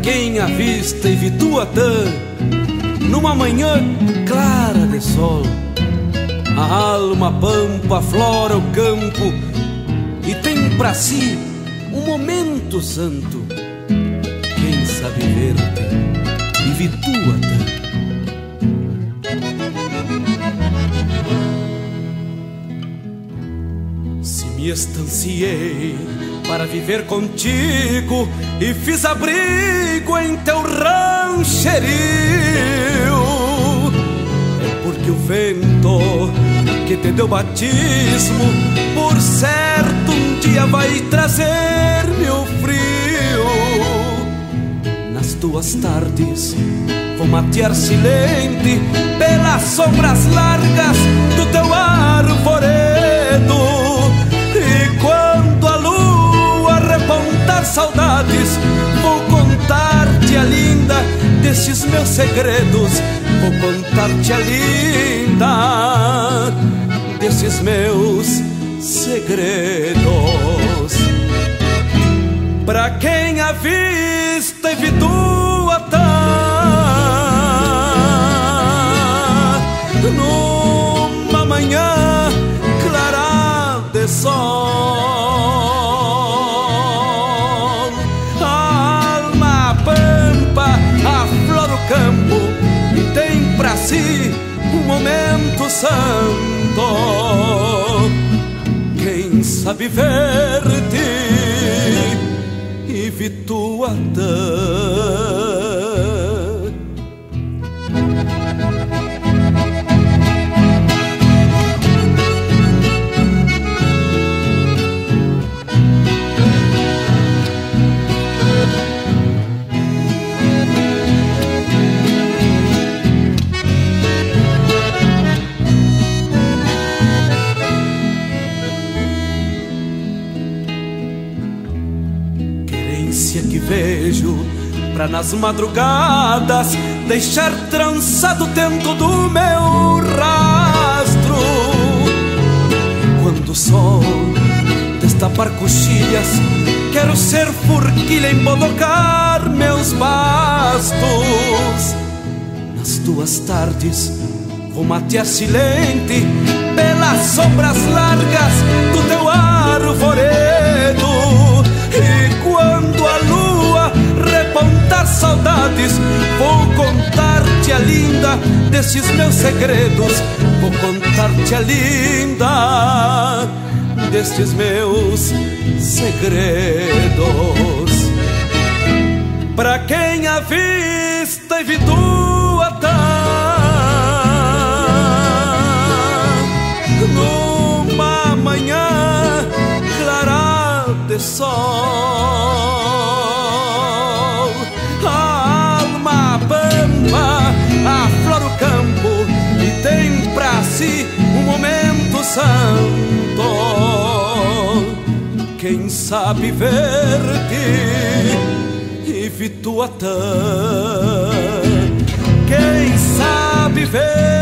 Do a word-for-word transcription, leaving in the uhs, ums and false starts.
quem avista Ivituatã numa manhã clara de sol. A alma pampa aflora o campo e tem pra si um momento santo. Quem sabe ver-te, Ivituatã. Se me estanciei para viver contigo e fiz abrigo em teu rancherio, é porque o vento que te deu batismo, por certo um dia vai trazer-me o frio. Nas tuas tardes vou matear silente pelas sombras largas do teu arvoredo, e quando a lua repontar saudades, vou contar-te a linda desses meus segredos. Vou contar-te a linda desses meus segredos. Pra quem avista Ivituatã numa manhã clara de sol, a alma pampa aflora o campo e tem pra si um momento santo. Quem sabe ver-te, Ivituatã. Que vejo pra nas madrugadas deixar trançado dentro do meu rastro. Quando o sol destapar coxilhas, quero ser forquilha, embodocar meus bastos. Nas tuas tardes vou matear silente pelas sombras largas do teu arvoredo, e quando a lua repontar saudades, vou contar-te a linda desses meus segredos. Vou contar-te a linda destes meus segredos. Pra quem avista Ivituatã numa manhã clara de sol, a alma pampa aflora o campo e tem pra si um momento santo. Quem sabe ver-te, Ivituatã. Quem sabe ver